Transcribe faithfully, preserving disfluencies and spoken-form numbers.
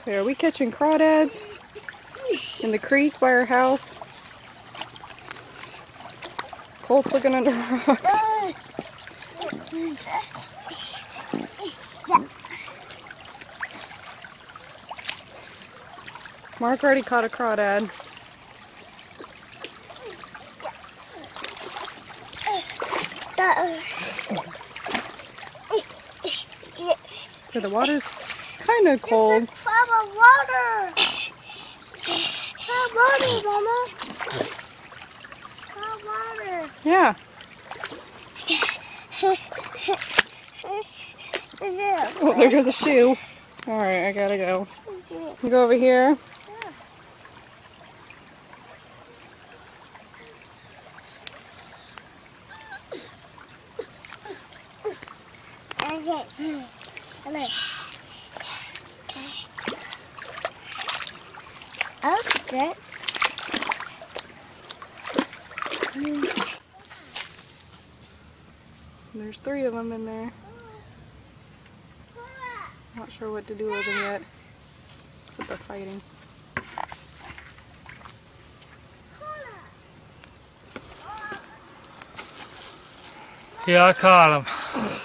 So are we catching crawdads in the creek by our house? Colt's looking under rocks. Mark already caught a crawdad. So the water's kind of cold. It's a cup of water. Hot water, Mama. Hot water. Yeah. Oh, there goes a shoe. All right, I gotta go. You go over here. Okay. Come on. I'll sit. There's three of them in there. Not sure what to do with them yet, except they're fighting. Yeah, I caught him.